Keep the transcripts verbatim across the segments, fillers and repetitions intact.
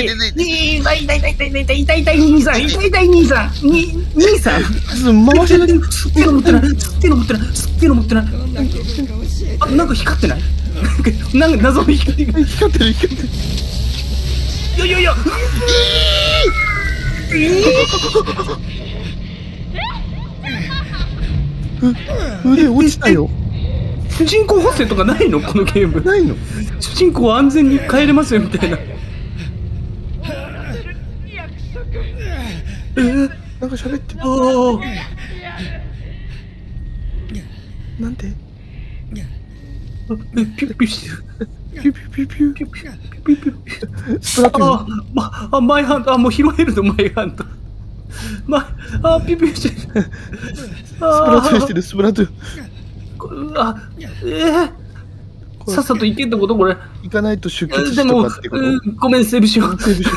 いていて痛い痛い痛い痛い痛い痛い痛い痛い兄さん痛い痛い兄さんに兄さん回してない。 すっげえの持ってないすっげえの持ってないすっげえの持ってないあなんか光ってないなんか謎の光が光ってる光ってる。 いやいやいや腕落ちたよ。 主人公補正とかないのこのゲームないの。 主人公は安全に帰れますよみたいなえー、 なんか喋ってる。 おーなんで？ あえピュッピュしてるピュピュピュピュ。 ピュッピュッピュッピュッピュッスプラトゥーン。 あ、ま、あ、マイハンド、あ、もう拾えるの、マイハンド。ま、あ、ピュピュしてる。 スプラトゥーンしてる、スプラトゥーン。 あ、えー、さっさと行けってことこれ。 行かないと出血でしとも、 かってこと。 うんごめん、セーブしよう。 セーブしよ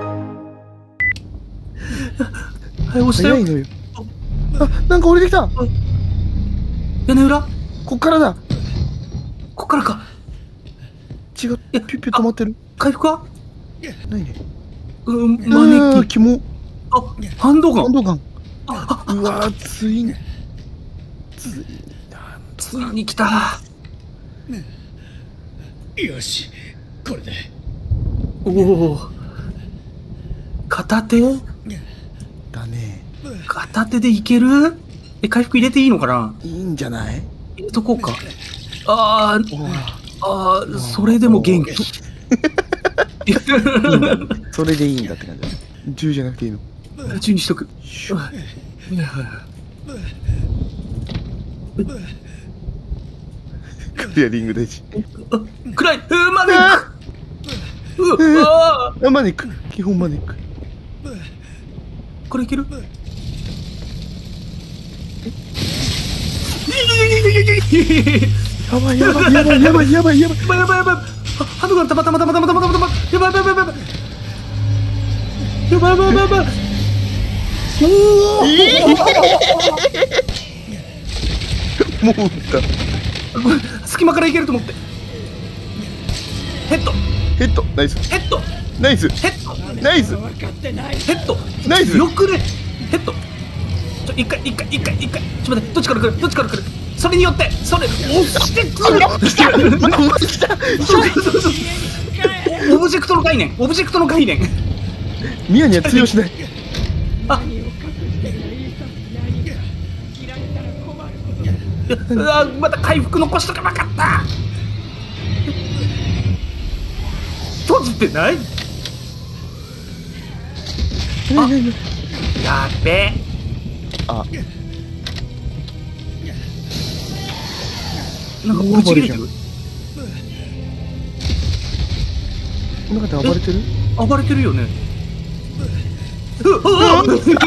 はい、押したよ。 早いのよ。あ、なんか降りてきた。 屋根裏こっからだ。 こっからか。 違う。ピュピュ止まってる。 回復はないね。 うん、 う招き。 ーキモ。 あ、ハンドガン。 ハンドガン。 あ、あ、 うわー、ついに。ついに。 ついに来た。 よし、これで。 おお。片手だね。 片手でいけるえ、回復入れていいのかないいんじゃない？ 入れとこうか。あー、 ほら。 あー、それでも元気。 いいんだ。それでいいんだって感じだ。銃じゃなくていいの。 銃にしとく。 シュッ。クリアリング大事。 あ、暗い。うー、マネック。うわー、 あ、マネック。基本マネック。 これいける？ やばいやばいやばいやばいやばいやばい。 やばいやばいやばい。あ、ハンドガンたまたまたまたまたまたまたま。やばいやばいやばいやばい。やばいやばいやばいやばい。おお。 もう撃った。 隙間からいけると思って。ヘッド。 ヘッド。ナイス。 ヘッド。 ナイス。 ヘッド。 ナイス。 ヘッド。 ナイス。 よくね。ヘッド。ちょ、一回、一回、一回、一回。ちょ、待って、どっちから来る、どっちから来る。それによって、それ、押してくる。オブジェクトの概念、オブジェクトの概念。 ミヤには通用しない。 あ。うわ、また回復残しとかなかった。閉じてない。あ、やっべ。 あ、 なんかぶち切れてる。 この方暴れてる？ 暴れてるよね。うわ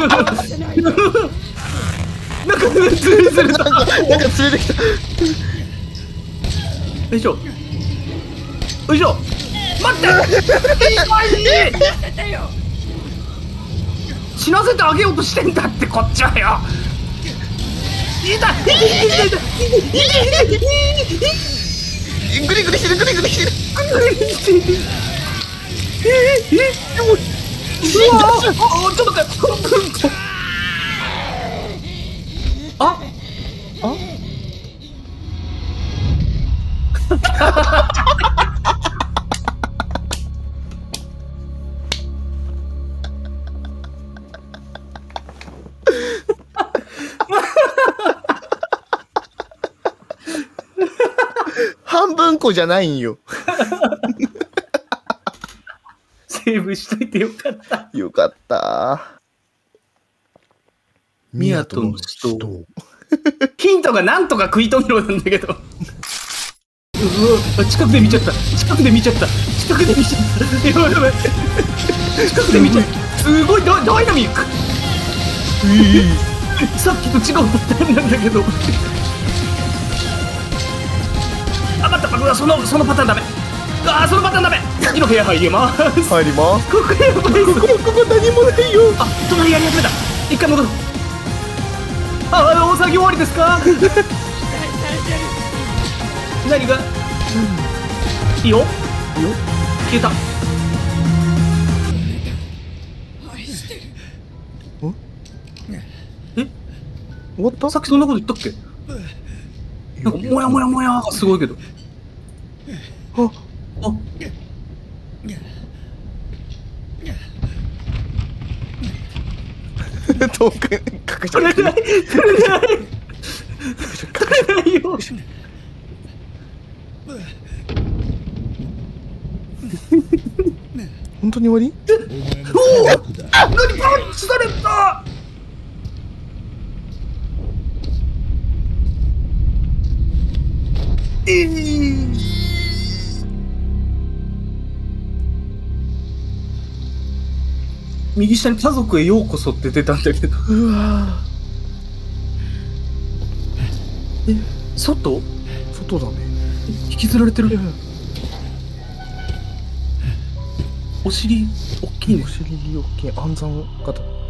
なんかずれずれた。 なんか連れてきた。 よいしょ。よいしょ。待って。死なせてあげようとしてんだってこっちはよ。痛い痛い痛い痛い痛い痛い。 グリグリしてるグリグリしてる。 グリグリしてる。えええでも。うわあ、ちょっと待って。ああ半分こじゃないんよ。 セセーブしといてよかった。 よかった。 宮との死闘。ヒントがなんとか食い止めろなんだけど。うわ、近くで見ちゃった。近くで見ちゃった。近くで見ちゃった。やばいやばい。近くで見ちゃった。すごいダダイナミック。さっきと違うパターンなんだけど。あ、待った、うわ、そのそのパターンダメ。あ、そのパターンダメ。次の部屋入ります。 入ります。 ここやばい。 ここここ何もないよ。 あ、隣やり始めた。一回戻ろう。あ、お作業終わりですか。何が、うん、いいよいいよ。消えた。え、 終わった？ さっきそんなこと言ったっけ？なんかモヤモヤモヤがすごいけど。ああ、 遠く隠し取れない、取れない、取れないよ。 本当に終わり？ おお、あ、何パンチされた。えー、右下に家族へようこそって出たんだけど。 うわえ、外？ 外だね。 引きずられてる。お尻大きいね。 お尻大きい暗算型。